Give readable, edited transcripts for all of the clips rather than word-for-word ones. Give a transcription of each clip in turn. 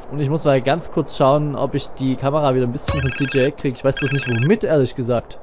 Und ich muss mal ganz kurz schauen, ob ich die Kamera wieder ein bisschen von CJ kriege. Ich weiß bloß nicht womit, ehrlich gesagt.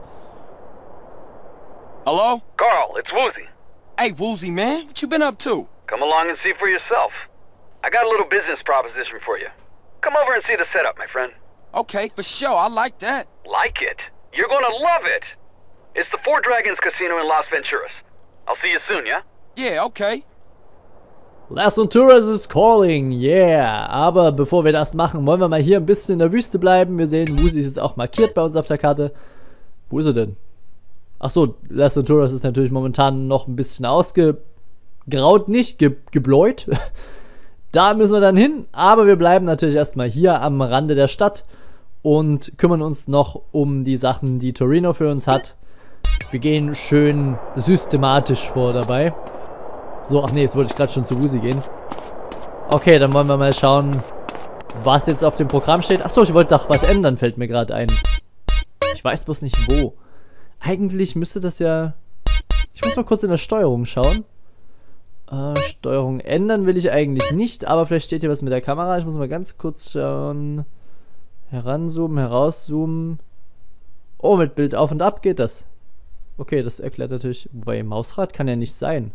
Hello? Carl, it's Woozy. Hey, Woozy, man. What you been up to? Come along and see for yourself. I got a little business proposition for you. Come over and see the setup, my friend. Okay, for sure. I like that. Like it? You're gonna love it. It's the Four Dragons Casino in Las Venturas. I'll see you soon, yeah? Yeah, okay. Las Venturas is calling, yeah. Aber bevor wir das machen, wollen wir mal hier ein bisschen in der Wüste bleiben. Wir sehen, Woozy ist jetzt auch markiert bei uns auf der Karte. Wo ist er denn? Achso, Las Venturas ist natürlich momentan noch ein bisschen ausgegraut, nicht gebläut. Da müssen wir dann hin, aber wir bleiben natürlich erstmal hier am Rande der Stadt und kümmern uns noch um die Sachen, die Torino für uns hat. Wir gehen schön systematisch vor dabei. So, ach nee, jetzt wollte ich gerade schon zu Woozy gehen. Okay, dann wollen wir mal schauen, was jetzt auf dem Programm steht. Achso, ich wollte doch was ändern, fällt mir gerade ein. Ich weiß bloß nicht wo. Eigentlich müsste das ja... Ich muss mal kurz in der Steuerung schauen. Steuerung ändern will ich eigentlich nicht, aber vielleicht steht hier was mit der Kamera. Ich muss mal ganz kurz schauen. Heranzoomen, herauszoomen. Oh, mit Bild auf und ab geht das. Okay, das erklärt natürlich... Wobei, Mausrad kann ja nicht sein.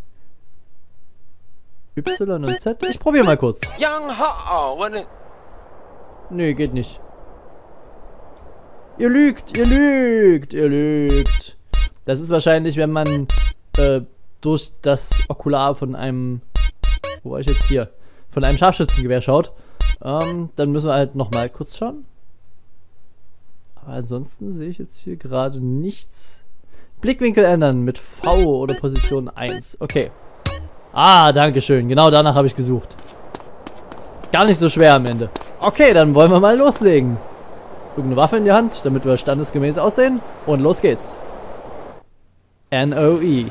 Y und Z? Ich probiere mal kurz. Nee, geht nicht. Ihr lügt, ihr lügt, ihr lügt. Das ist wahrscheinlich, wenn man durch das Okular von einem... Wo war ich jetzt hier? Von einem Scharfschützengewehr schaut. Dann müssen wir halt nochmal kurz schauen. Aber ansonsten sehe ich jetzt hier gerade nichts. Blickwinkel ändern mit V oder Position 1. Okay. Ah, dankeschön. Genau danach habe ich gesucht. Gar nicht so schwer am Ende. Okay, dann wollen wir mal loslegen. Irgendeine Waffe in die Hand, damit wir standesgemäß aussehen. Und los geht's. NOE.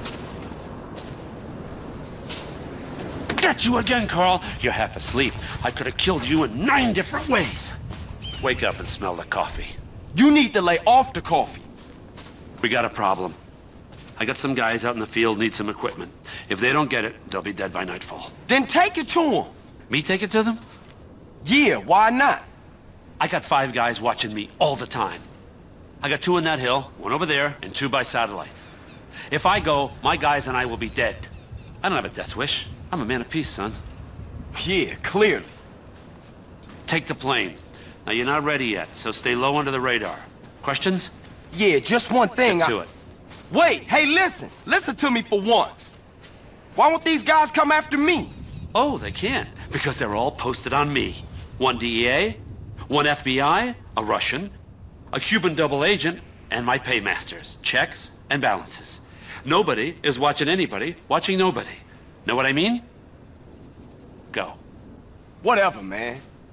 Got you again, Carl. You're half asleep. I could have killed you in 9 different ways. Wake up and smell the coffee. You need to lay off the coffee. We got a problem. I got some guys out in the field need some equipment. If they don't get it, they'll be dead by nightfall. Then take it to them. Me take it to them? Yeah, why not? I got 5 guys watching me all the time. I got 2 in that hill, 1 over there, and 2 by satellite. If I go, my guys and I will be dead. I don't have a death wish. I'm a man of peace, son. Yeah, clearly. Take the plane. Now, you're not ready yet, so stay low under the radar. Questions? Yeah, just one thing. Get to it. Wait, hey, listen. Listen to me for once. Why won't these guys come after me? Oh, they can't, because they're all posted on me. 1 DEA, 1 FBI, a Russian, a Cuban double agent, and my paymasters. Checks and balances. Nobody is watching anybody, watching nobody. Know what I mean? Go. Whatever, man.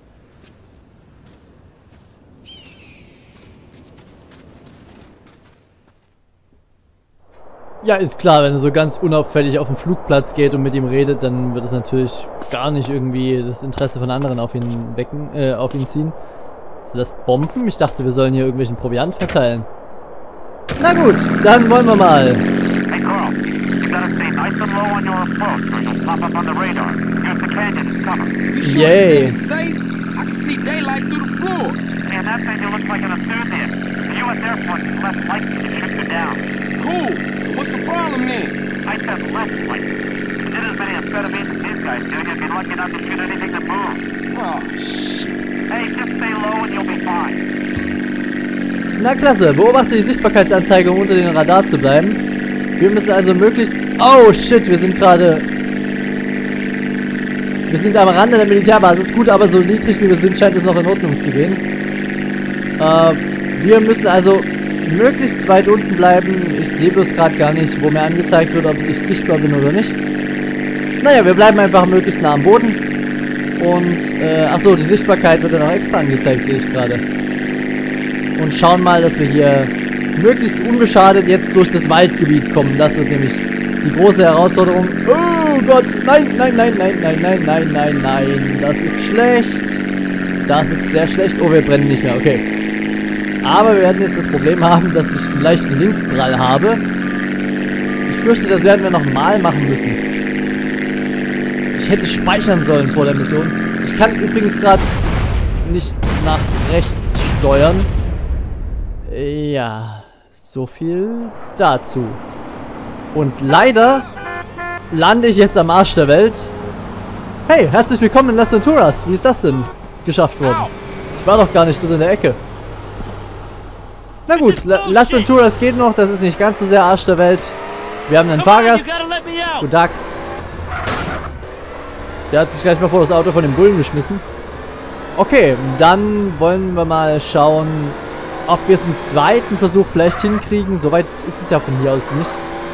Ja, ist klar, wenn er so ganz unauffällig auf den Flugplatz geht und mit ihm redet, dann wird es natürlich gar nicht irgendwie das Interesse von anderen auf ihn wecken, auf ihn ziehen. Sind das Bomben? Ich dachte, wir sollen hier irgendwelchen Proviant verteilen. Na gut, dann wollen wir mal. Hey, Carl, you gotta stay nice and low on your approach or you'll pop up on the radar. Use the canyon as cover. You sure Yay. this thing is safe? I can see daylight through the floor. Man, that thing you look like an enthusiast. The U.S. Air Force is less likely to shoot you down. Cool. What's the problem then? I said less likely. If you did as many amphetamines as these guys do, you'd be lucky not to shoot anything that moves. Oh, shit. Hey, just stay low and you'll be fine. Na klasse, beobachte die Sichtbarkeitsanzeige, um unter den Radar zu bleiben. Wir müssen also möglichst... Oh shit, wir sind gerade... Wir sind am Rande der Militärbasis. Gut, aber so niedrig wie wir sind, scheint es noch in Ordnung zu gehen. Wir müssen also möglichst weit unten bleiben. Ich sehe bloß gerade gar nicht, wo mir angezeigt wird, ob ich sichtbar bin oder nicht. Naja, wir bleiben einfach möglichst nah am Boden. Und, achso, die Sichtbarkeit wird dann auch extra angezeigt, sehe ich gerade. Und schauen mal, dass wir hier möglichst unbeschadet jetzt durch das Waldgebiet kommen. Das wird nämlich die große Herausforderung. Oh Gott, nein, nein, nein, nein, nein, nein, nein, nein, nein. Das ist schlecht. Das ist sehr schlecht. Oh, wir brennen nicht mehr, okay. Aber wir werden jetzt das Problem haben, dass ich einen leichten Linksdrall habe. Ich fürchte, das werden wir nochmal machen müssen. Ich hätte speichern sollen vor der Mission. Ich kann übrigens gerade... nicht nach rechts steuern. Ja, so viel dazu. Und leider lande ich jetzt am Arsch der Welt. Hey, herzlich willkommen in Las Venturas. Wie ist das denn geschafft worden? Ich war doch gar nicht dort in der Ecke. Na gut, Las Venturas geht noch. Das ist nicht ganz so sehr Arsch der Welt. Wir haben einen Fahrgast. Guten Tag. Der hat sich gleich mal vor das Auto von dem Bullen geschmissen. Okay, dann wollen wir mal schauen, ob wir es im zweiten Versuch vielleicht hinkriegen. Soweit ist es ja von hier aus nicht.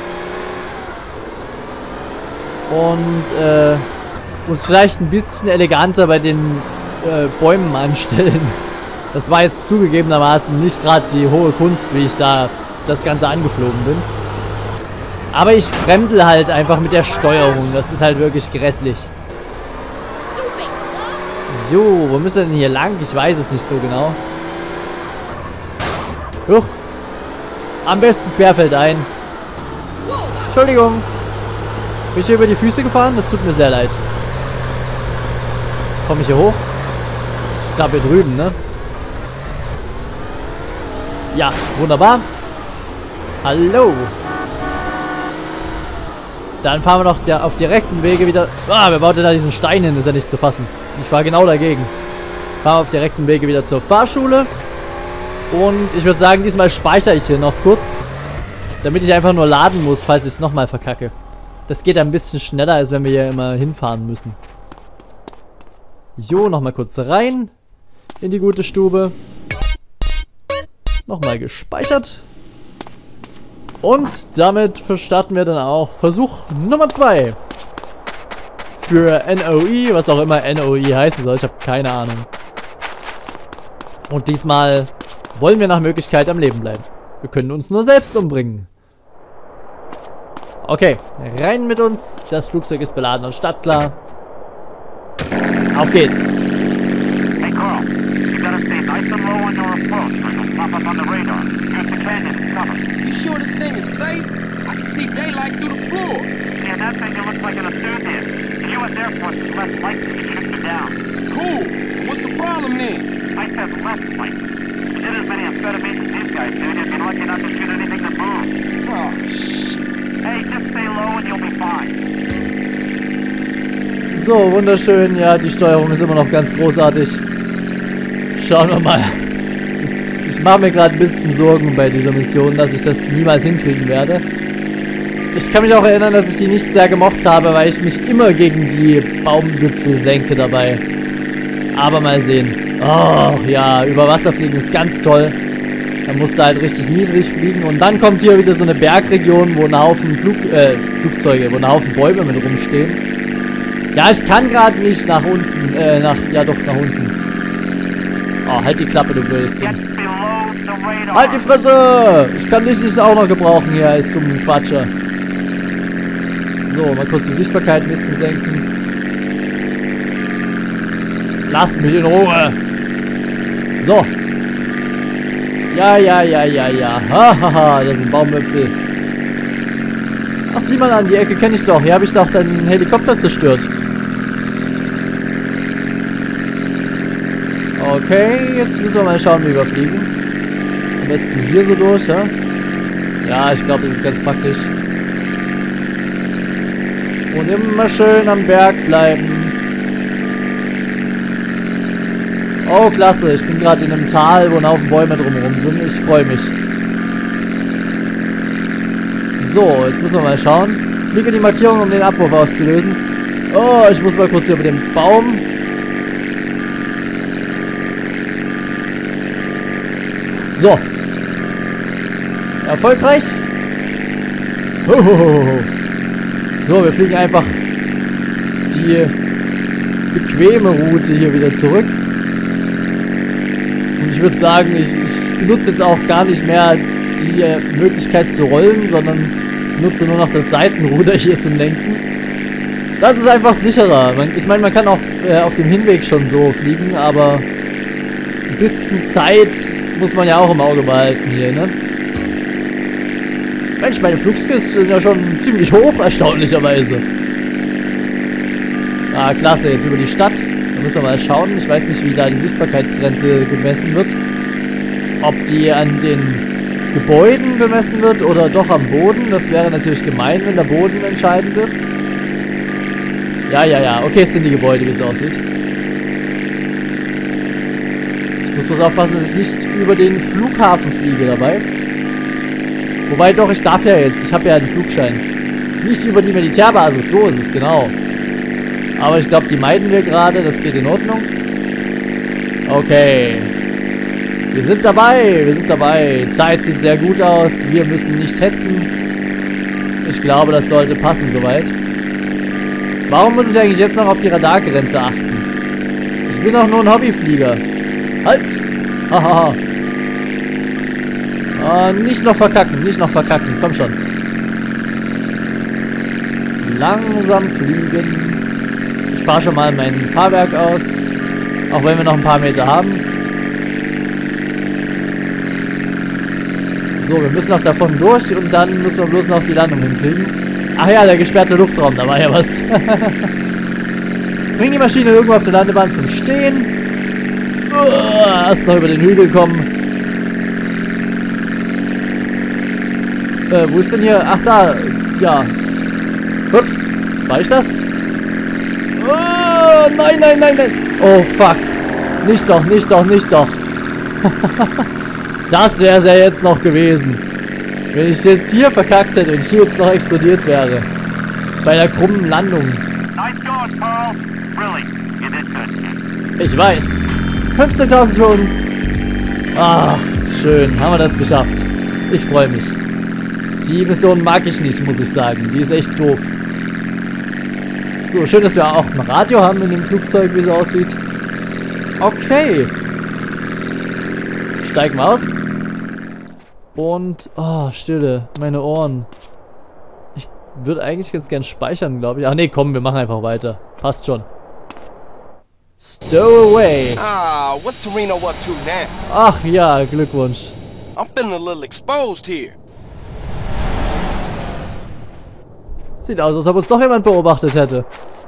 Und uns vielleicht ein bisschen eleganter bei den Bäumen anstellen. Das war jetzt zugegebenermaßen nicht gerade die hohe Kunst, wie ich da das Ganze angeflogen bin. Aber ich fremdel halt einfach mit der Steuerung. Das ist halt wirklich grässlich. So, wo müssen wir denn hier lang? Ich weiß es nicht so genau. Huch. Am besten querfeldein. Entschuldigung. Bin ich hier über die Füße gefahren? Das tut mir sehr leid. Komme ich hier hoch? Ich glaube hier drüben, ne? Ja, wunderbar. Hallo. Dann fahren wir doch auf direktem Wege wieder... Ah, wer baut denn da diesen Stein hin? Ist ja nicht zu fassen. Ich fahre genau dagegen. Fahren wir auf direktem Wege wieder zur Fahrschule. Und ich würde sagen, diesmal speichere ich hier noch kurz. Damit ich einfach nur laden muss, falls ich es nochmal verkacke. Das geht ein bisschen schneller, als wenn wir hier immer hinfahren müssen. Jo, nochmal kurz rein. In die gute Stube. Nochmal gespeichert. Und damit starten wir dann auch Versuch Nummer 2. Für NOE, was auch immer NOE heißen soll. Ich habe keine Ahnung. Und diesmal wollen wir nach Möglichkeit am Leben bleiben. Wir können uns nur selbst umbringen. Okay, rein mit uns. Das Flugzeug ist beladen und startklar. Auf geht's. Hey Carl, you gotta stay nice and low on your approach or you'll pop up on the radar. Use the canyon as cover. You sure this thing is safe? I can see daylight through the floor. Yeah, that thing that looks like an enthusiast. The U.S. Air Force is less likely to shoot you down. Cool. What's the problem then? I said less likely. If you did as many amphetamines as these guys do, you'd be lucky not to shoot anything that moves. Oh, shit. Hey, just stay low and you'll be fine. So, wunderschön. Ja, die Steuerung ist immer noch ganz großartig. Schauen wir mal. Ich mache mir gerade ein bisschen Sorgen bei dieser Mission, dass ich das niemals hinkriegen werde. Ich kann mich auch erinnern, dass ich die nicht sehr gemocht habe, weil ich mich immer gegen die Baumwipfel senke dabei. Aber mal sehen. Oh, ja, über Wasser fliegen ist ganz toll. Da musst du halt richtig niedrig fliegen. Und dann kommt hier wieder so eine Bergregion, wo ein Haufen Flugzeuge, wo ein Haufen Bäume mit rumstehen. Ja, ich kann gerade nicht nach unten, ja doch, nach unten. Oh, halt die Klappe, du blödes Ding. Halt die Fresse! Ich kann dich nicht auch noch gebrauchen hier, als dummen Quatscher. So, mal kurz die Sichtbarkeit ein bisschen senken. Lasst mich in Ruhe! So. Ja. Hahaha, das sind Baumwipfel. Ach, sieh mal an, die Ecke kenne ich doch. Hier habe ich doch deinen Helikopter zerstört. Okay, jetzt müssen wir mal schauen, wie wir fliegen. Am besten hier so durch, ja? Ja, ich glaube, das ist ganz praktisch. Und immer schön am Berg bleiben. Oh, klasse. Ich bin gerade in einem Tal, wo ein Haufen Bäume drumherum sind. Ich freue mich. So, jetzt müssen wir mal schauen. Fliege die Markierung, um den Abwurf auszulösen. Oh, ich muss mal kurz hier über den Baum. So. Erfolgreich. So, wir fliegen einfach die bequeme Route hier wieder zurück. Und ich würde sagen, ich benutze jetzt auch gar nicht mehr die Möglichkeit zu rollen, sondern nutze nur noch das Seitenruder hier zum Lenken. Das ist einfach sicherer. Ich meine, man kann auch auf dem Hinweg schon so fliegen, aber ein bisschen Zeit muss man ja auch im Auge behalten hier, ne? Mensch, meine Flugskills sind ja schon ziemlich hoch, erstaunlicherweise. Ah, klasse, jetzt über die Stadt. Müssen wir mal schauen. Ich weiß nicht, wie da die Sichtbarkeitsgrenze gemessen wird. Ob die an den Gebäuden bemessen wird oder doch am Boden. Das wäre natürlich gemein, wenn der Boden entscheidend ist. Ja. Okay, es sind die Gebäude, wie es aussieht. Ich muss bloß aufpassen, dass ich nicht über den Flughafen fliege dabei. Wobei doch, ich darf ja jetzt. Ich habe ja einen Flugschein. Nicht über die Militärbasis, so ist es, genau. Aber ich glaube, die meiden wir gerade. Das geht in Ordnung. Okay. Wir sind dabei. Zeit sieht sehr gut aus. Wir müssen nicht hetzen. Ich glaube, das sollte passen soweit. Warum muss ich eigentlich jetzt noch auf die Radargrenze achten? Ich bin doch nur ein Hobbyflieger. Halt! Hahaha. Nicht noch verkacken, komm schon. Langsam fliegen. Ich fahre schon mal mein Fahrwerk aus. Auch wenn wir noch ein paar Meter haben. So, wir müssen noch davon durch und dann müssen wir bloß noch die Landung hinkriegen. Ach ja, der gesperrte Luftraum, da war ja was. Bring die Maschine irgendwo auf der Landebahn zum Stehen. Erst noch über den Hügel kommen. Wo ist denn hier? Ach, da. Ja. Ups. War ich das? Oh, nein. Oh, fuck. Nicht doch. Das wäre es ja jetzt noch gewesen. Wenn ich jetzt hier verkackt hätte und hier jetzt noch explodiert wäre. Bei der krummen Landung. Nice going, Paul. Really, you did good. Ich weiß. 15.000 für uns. Ah, schön. Haben wir das geschafft. Ich freue mich. Die Mission mag ich nicht, muss ich sagen. Die ist echt doof. So, schön, dass wir auch ein Radio haben in dem Flugzeug, wie es aussieht. Okay. Steigen wir aus. Und, oh, Stille. Meine Ohren. Ich würde eigentlich ganz gern speichern, glaube ich. Ach nee, komm, wir machen einfach weiter. Passt schon. Stowaway. Ah, what's Torino up to now? Ach ja, Glückwunsch. I'm feeling a little exposed here. Sieht aus, als ob uns doch jemand beobachtet hätte.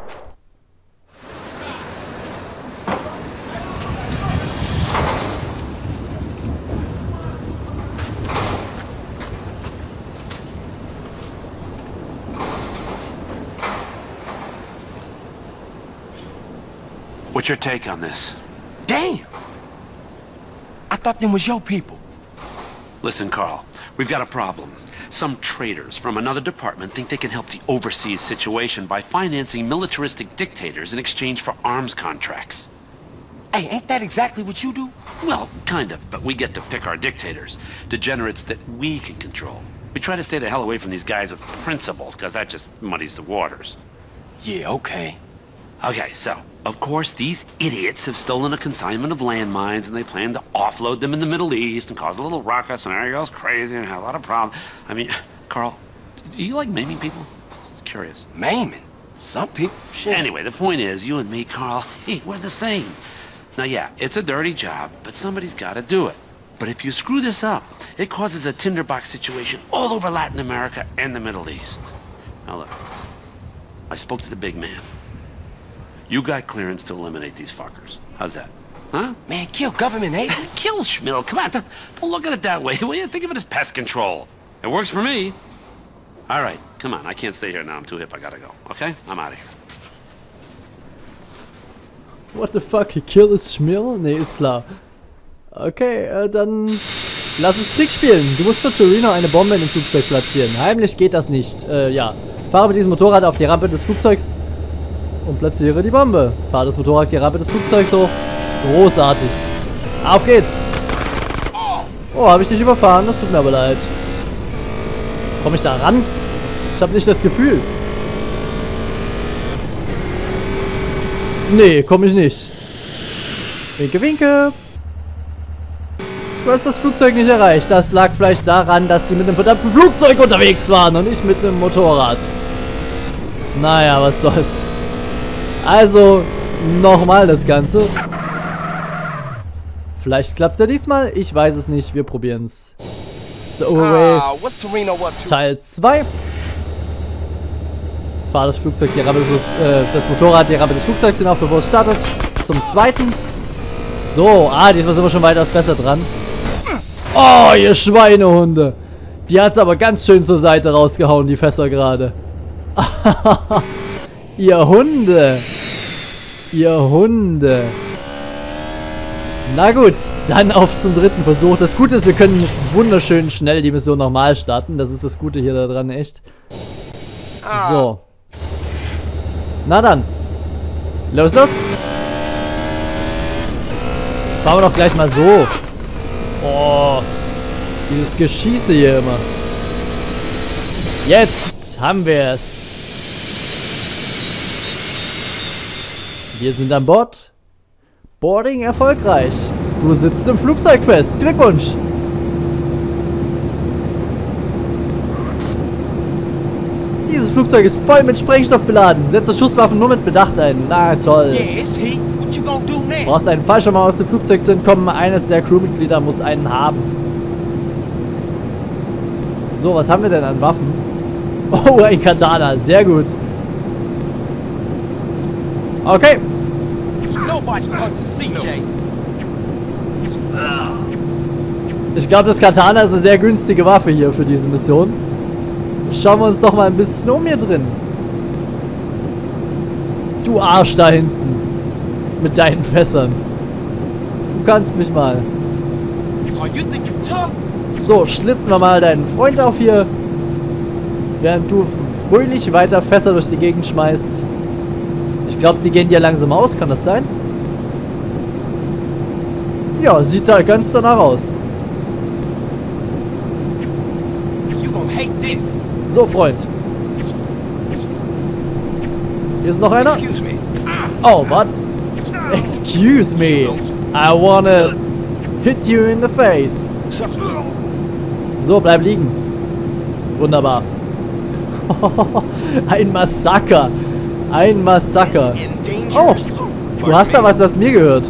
What's your take on this? Damn! I thought them was your people. Listen, Carl, we've got a problem. Some traitors from another department think they can help the overseas situation by financing militaristic dictators in exchange for arms contracts. Hey, ain't that exactly what you do? Well, kind of, but we get to pick our dictators. Degenerates that we can control. We try to stay the hell away from these guys with principles, because that just muddies the waters. Yeah, okay. Okay, so, of course, these idiots have stolen a consignment of landmines, and they plan to offload them in the Middle East and cause a little ruckus, and everybody goes crazy and have a lot of problems. I mean, Carl, do you like maiming people? Curious. Maiming? Some people, shit. Anyway, the point is, you and me, Carl, hey, we're the same. Now, yeah, it's a dirty job, but somebody's got to do it. But if you screw this up, it causes a tinderbox situation all over Latin America and the Middle East. Now, look, I spoke to the big man. You got clearance to eliminate these fuckers. How's that? Huh? Man, kill government agents? Kill Schmill. Come on, don't look at it that way, will you? Think of it as pest control. It works for me. All right, come on. I can't stay here now. I'm too hip. I gotta go. Okay? I'm out of here. What the fuck? Kill is Schmill? Nee, ist klar. Okay, dann lass uns Krieg spielen. Du musst für Torino eine Bombe in dem Flugzeug platzieren. Heimlich geht das nicht. Ja. Fahre mit diesem Motorrad auf die Rampe des Flugzeugs und platziere die Bombe. Fahre das Motorrad die Rampe des Flugzeugs hoch. Großartig. Auf geht's. Oh, habe ich dich überfahren? Das tut mir aber leid. Komme ich da ran? Ich habe nicht das Gefühl. Nee, komme ich nicht. Winke, winke. Du hast das Flugzeug nicht erreicht. Das lag vielleicht daran, dass die mit einem verdammten Flugzeug unterwegs waren und nicht mit einem Motorrad. Naja, was soll's. Also, nochmal das Ganze. Vielleicht klappt's ja diesmal. Ich weiß es nicht. Wir probieren's. Stowaway what's Torino up to? Teil 2. Fahr das Flugzeug die Rampe des, das Motorrad die Rampe des Flugzeugs hinauf, bevor es startet. jetzt zum zweiten. So, diesmal sind wir schon weitaus besser dran. Oh, ihr Schweinehunde. Die hat's aber ganz schön zur Seite rausgehauen, die Fässer gerade. Ihr Hunde. Ihr Hunde. Na gut, dann auf zum dritten Versuch. Das Gute ist, wir können wunderschön schnell die Mission nochmal starten. Das ist das Gute hier daran, echt. So. Na dann. Los. Fahren wir doch gleich mal so. Oh. Dieses Geschieße hier immer. Jetzt haben wir es. Wir sind an Bord. Boarding erfolgreich. Du sitzt im Flugzeug fest. Glückwunsch. Dieses Flugzeug ist voll mit Sprengstoff beladen. Setze Schusswaffen nur mit Bedacht ein. Na toll. Du brauchst einen Fallschirm, um aus dem Flugzeug zu entkommen. Eines der Crewmitglieder muss einen haben. So, was haben wir denn an Waffen? Oh, ein Katana. Sehr gut. Okay. Ich glaube, das Katana ist eine sehr günstige Waffe hier für diese Mission. Schauen wir uns doch mal ein bisschen um hier drin. Du Arsch da hinten. Mit deinen Fässern. Du kannst mich mal. So, schlitzen wir mal deinen Freund auf hier. Während du fröhlich weiter Fässer durch die Gegend schmeißt. Ich glaube, die gehen dir langsam aus. Kann das sein? Ja, sieht da ganz danach aus. So, Freund. Hier ist noch einer. Oh, what? Excuse me. I wanna hit you in the face. So, bleib liegen. Wunderbar. Ein Massaker. Ein Massaker. Oh, du hast da was, das mir gehört.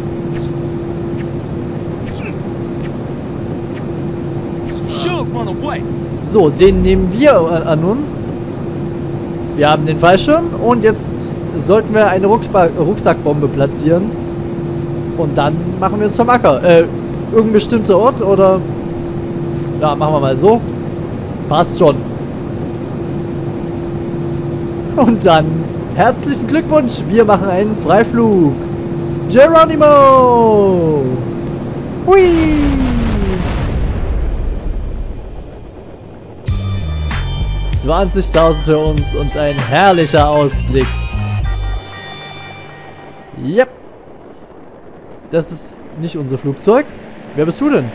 So, den nehmen wir an uns. Wir haben den Fallschirm und jetzt sollten wir eine Rucksackbombe platzieren. Und dann machen wir uns vom Acker. Irgendein bestimmter Ort oder... Ja, machen wir mal so. Passt schon. Und dann herzlichen Glückwunsch. Wir machen einen Freiflug. Geronimo! Hui! $20.000 für uns und ein herrlicher Ausblick. Yep. Das ist nicht unser Flugzeug. Wer bist du denn?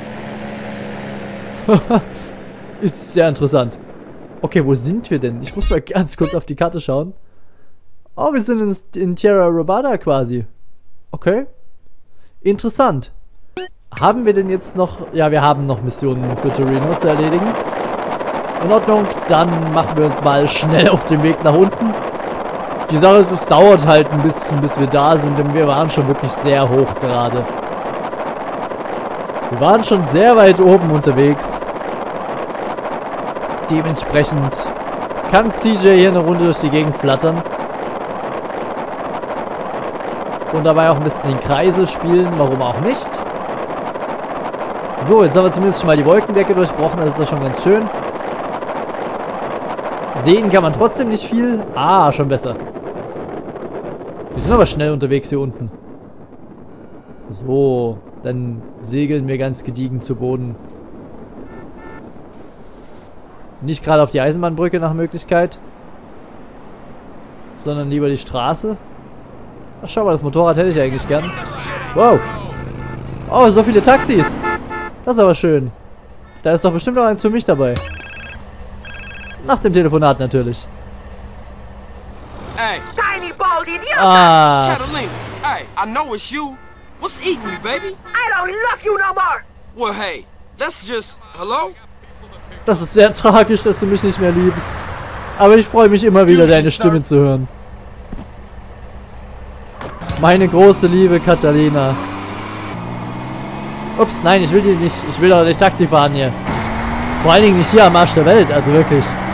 Ist sehr interessant. Okay, wo sind wir denn? Ich muss mal ganz kurz auf die Karte schauen. Oh, wir sind in Tierra Robada quasi. Okay. Interessant. Haben wir denn jetzt noch... Ja, wir haben noch Missionen für Torino zu erledigen. In Ordnung, dann machen wir uns mal schnell auf den Weg nach unten. Die Sache ist, es dauert halt ein bisschen, bis wir da sind, denn wir waren schon wirklich sehr hoch gerade. Wir waren schon sehr weit oben unterwegs. Dementsprechend kann CJ hier eine Runde durch die Gegend flattern. Und dabei auch ein bisschen den Kreisel spielen, warum auch nicht. So, jetzt haben wir zumindest schon mal die Wolkendecke durchbrochen, das ist doch schon ganz schön. Sehen kann man trotzdem nicht viel. Ah, schon besser. Wir sind aber schnell unterwegs hier unten. So, dann segeln wir ganz gediegen zu Boden. Nicht gerade auf die Eisenbahnbrücke nach Möglichkeit. Sondern lieber die Straße. Ach, schau mal, das Motorrad hätte ich eigentlich gern. Wow. Oh, so viele Taxis. Das ist aber schön. Da ist doch bestimmt noch eins für mich dabei. Nach dem Telefonat natürlich. Hey. Tiny bald idiot! Ah. Catalina, hey, I know it's you. What's eating you, baby? I don't love you no more! Well, hey, let's just... Hello? Das ist sehr tragisch, dass du mich nicht mehr liebst. Aber ich freue mich immer wieder, deine Stimme zu hören. Meine große Liebe, Catalina. Ups, nein, ich will die nicht. Ich will doch nicht Taxi fahren hier. Vor allen Dingen nicht hier am Arsch der Welt, also wirklich.